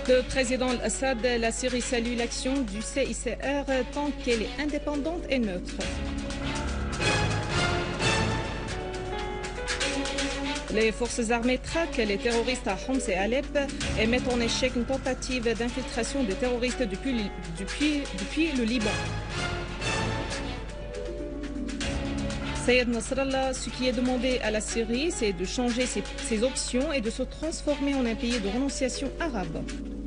Le président Assad, la Syrie salue l'action du CICR tant qu'elle est indépendante et neutre. Les forces armées traquent les terroristes à Homs et Alep et mettent en échec une tentative d'infiltration des terroristes depuis le Liban. Sayed Nasrallah, ce qui est demandé à la Syrie, c'est de changer ses options et de se transformer en un pays de renonciation arabe.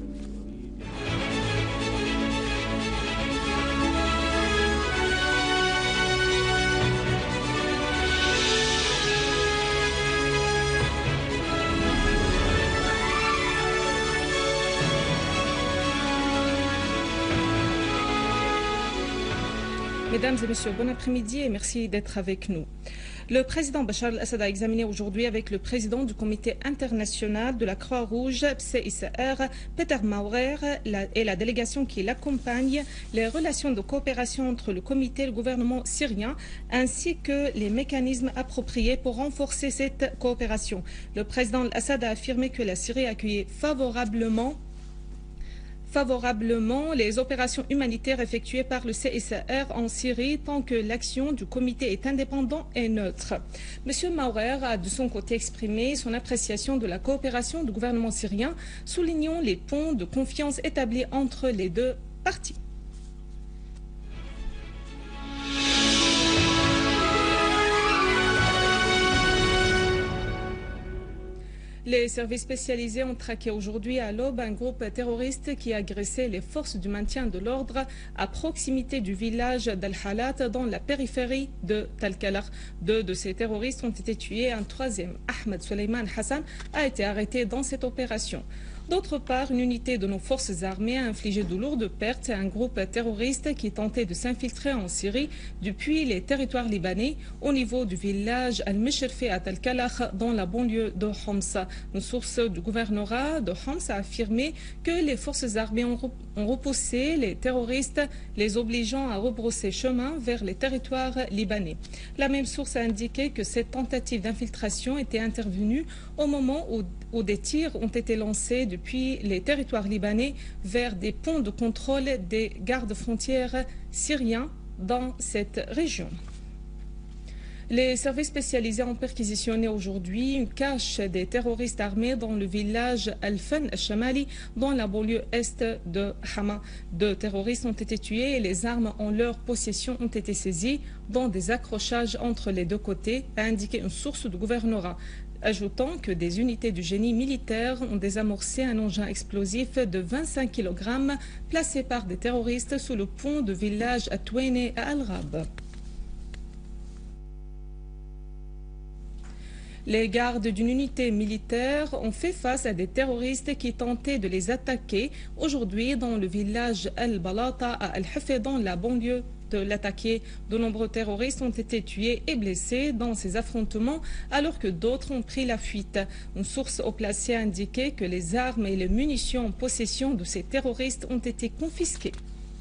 Mesdames et messieurs, bon après-midi et merci d'être avec nous. Le président Bachar al-Assad a examiné aujourd'hui avec le président du comité international de la Croix-Rouge, CICR, Peter Maurer, et la délégation qui l'accompagne, les relations de coopération entre le comité et le gouvernement syrien, ainsi que les mécanismes appropriés pour renforcer cette coopération. Le président al-Assad a affirmé que la Syrie accueillait favorablement les opérations humanitaires effectuées par le CICR en Syrie tant que l'action du comité est indépendante et neutre. M. Maurer a de son côté exprimé son appréciation de la coopération du gouvernement syrien, soulignant les ponts de confiance établis entre les deux parties. Les services spécialisés ont traqué aujourd'hui à l'aube un groupe terroriste qui a agressé les forces du maintien de l'ordre à proximité du village d'Al-Halat dans la périphérie de Talkalar. Deux de ces terroristes ont été tués. Un troisième, Ahmed Suleiman Hassan, a été arrêté dans cette opération. D'autre part, une unité de nos forces armées a infligé de lourdes pertes à un groupe terroriste qui tentait de s'infiltrer en Syrie depuis les territoires libanais au niveau du village Al-Mishrifi à Talkalakh dans la banlieue de Homs. Une source du gouvernorat de Homs a affirmé que les forces armées ont repoussé les terroristes, les obligeant à rebrousser chemin vers les territoires libanais. La même source a indiqué que cette tentative d'infiltration était intervenue au moment où des tirs ont été lancés depuis les territoires libanais vers des ponts de contrôle des gardes-frontières syriens dans cette région. Les services spécialisés ont perquisitionné aujourd'hui une cache des terroristes armés dans le village Al-Fan al-Shamali, dans la banlieue est de Hama. Deux terroristes ont été tués et les armes en leur possession ont été saisies dans des accrochages entre les deux côtés, a indiqué une source du gouvernorat, ajoutant que des unités du génie militaire ont désamorcé un engin explosif de 25 kg placé par des terroristes sous le pont du village Atouene à Al-Rab. Les gardes d'une unité militaire ont fait face à des terroristes qui tentaient de les attaquer aujourd'hui dans le village Al-Balata à Al-Hafé dans la banlieue de l'attaqué. De nombreux terroristes ont été tués et blessés dans ces affrontements alors que d'autres ont pris la fuite. Une source haut placée a indiqué que les armes et les munitions en possession de ces terroristes ont été confisquées.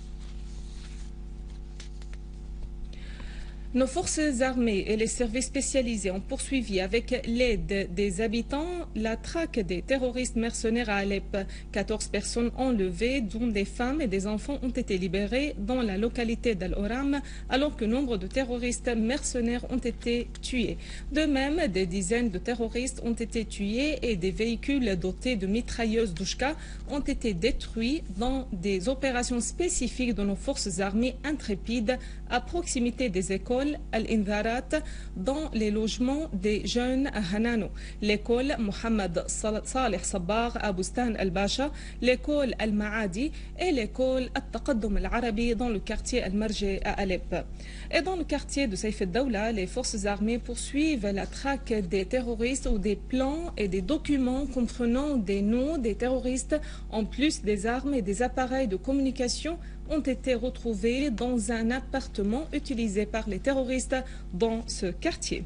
Nos forces armées et les services spécialisés ont poursuivi avec l'aide des habitants la traque des terroristes mercenaires à Alep. 14 personnes enlevées, dont des femmes et des enfants, ont été libérées dans la localité d'Al-Oram, alors que nombre de terroristes mercenaires ont été tués. De même, des dizaines de terroristes ont été tués et des véhicules dotés de mitrailleuses Douchka ont été détruits dans des opérations spécifiques de nos forces armées intrépides à proximité des écoles Al-Indharat dans les logements des jeunes à Hanano, l'école Mohamed Saleh Sabbar à Bustan al-Basha, l'école Al-Ma'adi et l'école Al-Taqaddum al-Arabi dans le quartier Al-Marji à Alep. Et dans le quartier de Saïf al-Dawla, les forces armées poursuivent la traque des terroristes où des plans et des documents comprenant des noms des terroristes en plus des armes et des appareils de communication ont été retrouvés dans un appartement utilisé par les terroristes dans ce quartier.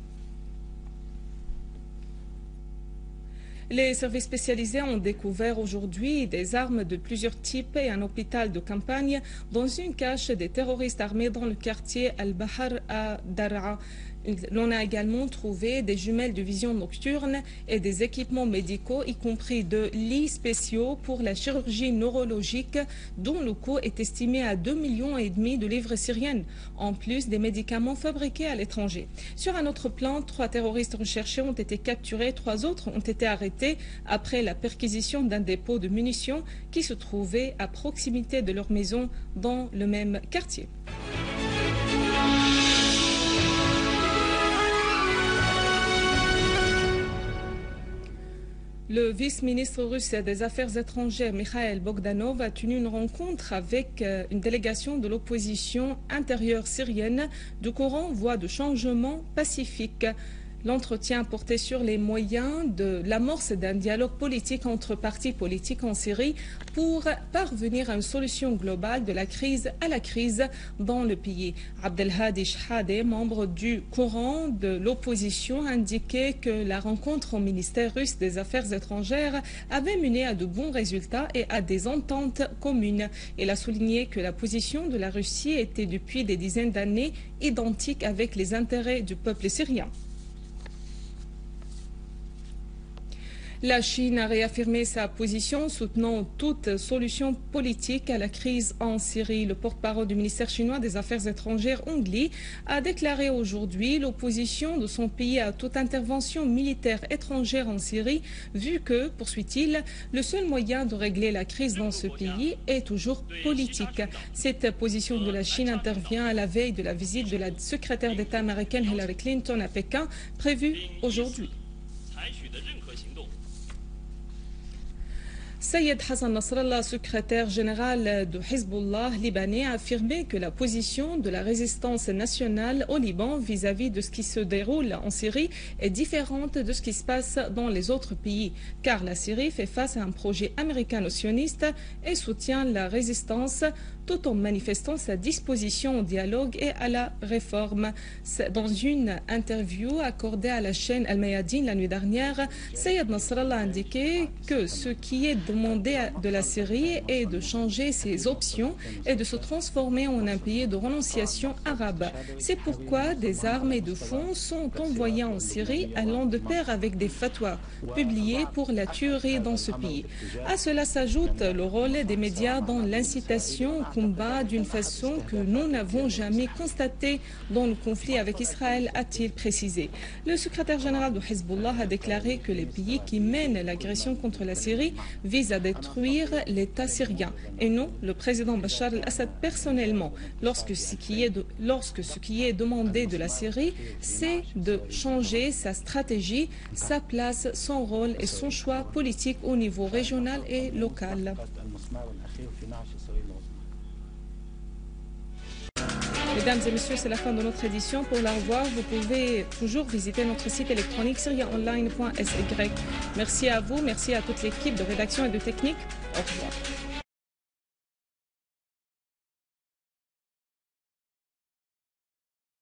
Les services spécialisés ont découvert aujourd'hui des armes de plusieurs types et un hôpital de campagne dans une cache des terroristes armés dans le quartier Al-Bahar à Daraa. L'on a également trouvé des jumelles de vision nocturne et des équipements médicaux, y compris de lits spéciaux pour la chirurgie neurologique, dont le coût est estimé à 2,5 millions de livres syriennes, en plus des médicaments fabriqués à l'étranger. Sur un autre plan, 3 terroristes recherchés ont été capturés, 3 autres ont été arrêtés après la perquisition d'un dépôt de munitions qui se trouvait à proximité de leur maison dans le même quartier. Le vice-ministre russe des Affaires étrangères, Mikhail Bogdanov, a tenu une rencontre avec une délégation de l'opposition intérieure syrienne du courant Voie de changement pacifique. L'entretien portait sur les moyens de l'amorce d'un dialogue politique entre partis politiques en Syrie pour parvenir à une solution globale de la crise à la crise dans le pays. Abdelhadi Shahade, membre du courant de l'opposition, a indiqué que la rencontre au ministère russe des Affaires étrangères avait mené à de bons résultats et à des ententes communes. Il a souligné que la position de la Russie était depuis des dizaines d'années identique avec les intérêts du peuple syrien. La Chine a réaffirmé sa position soutenant toute solution politique à la crise en Syrie. Le porte-parole du ministère chinois des Affaires étrangères, Hong Li, a déclaré aujourd'hui l'opposition de son pays à toute intervention militaire étrangère en Syrie, vu que, poursuit-il, le seul moyen de régler la crise dans ce pays est toujours politique. Cette position de la Chine intervient à la veille de la visite de la secrétaire d'État américaine Hillary Clinton à Pékin, prévue aujourd'hui. Sayed Hassan Nasrallah, secrétaire général de Hezbollah libanais, a affirmé que la position de la résistance nationale au Liban vis-à-vis de ce qui se déroule en Syrie est différente de ce qui se passe dans les autres pays, car la Syrie fait face à un projet américano-sioniste et soutient la résistance tout en manifestant sa disposition au dialogue et à la réforme. Dans une interview accordée à la chaîne Al-Mayadin la nuit dernière, Sayed Nasrallah a indiqué que ce qui est demandé de la Syrie est de changer ses options et de se transformer en un pays de renonciation arabe. C'est pourquoi des armes et de fonds sont envoyés en Syrie allant de pair avec des fatwas publiés pour la tuerie dans ce pays. À cela s'ajoute le rôle des médias dans l'incitation au combat d'une façon que nous n'avons jamais constatée dans le conflit avec Israël, a-t-il précisé. Le secrétaire général de Hezbollah a déclaré que les pays qui mènent l'agression contre la Syrie visent à détruire l'État syrien et non le président Bachar al-Assad personnellement, lorsque ce qui est demandé de la Syrie, c'est de changer sa stratégie, sa place, son rôle et son choix politique au niveau régional et local. Mesdames et messieurs, c'est la fin de notre édition. Pour la revoir, vous pouvez toujours visiter notre site électronique syriaonline.sy. Merci à vous, merci à toute l'équipe de rédaction et de technique. Au revoir.